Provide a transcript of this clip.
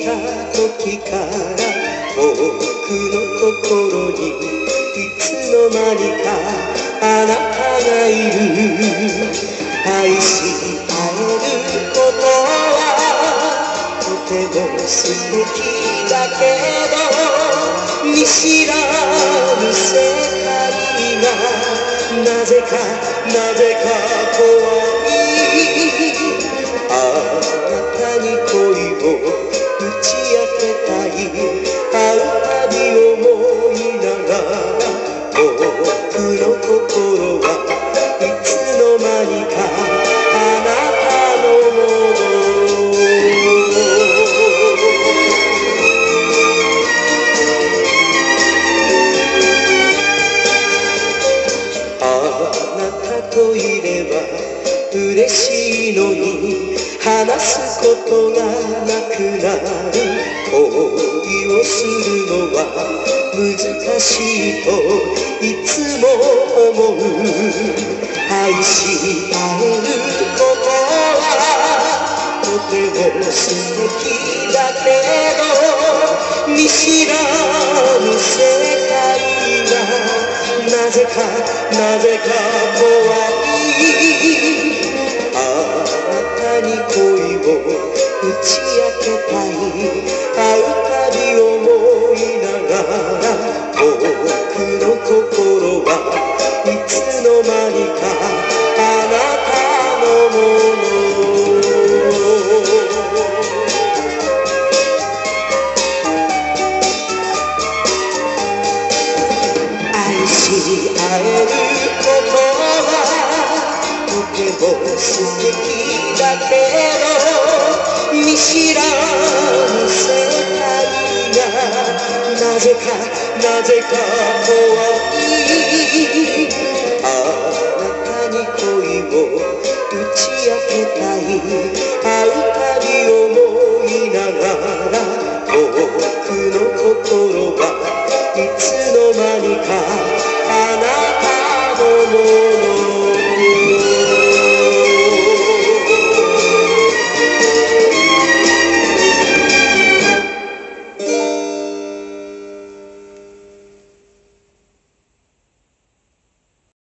た時から僕の心にいつの間にかあなたがいる。愛し合えることはとても素敵だけど、見知らぬ世界がなぜか怖い。あなたに恋を打ち明けたい。会うたび思いながら僕の心はいつの間にかあなたのもの。あなたといれば嬉しいのに話すことがなくなる。恋をするのは難しいといつも思う。愛し合えることはとても素敵だけど、見知らぬ世界がなぜか怖い。あなたに恋を打ち明けたい。会うたび思いながら僕の心はいつの間にかあなたのもの。愛し合えることはとても素敵だけど、見知らぬ世界がなぜか怖い。あなたに恋を打ち明けたい。会うたび思いながら僕の心はいつの間にか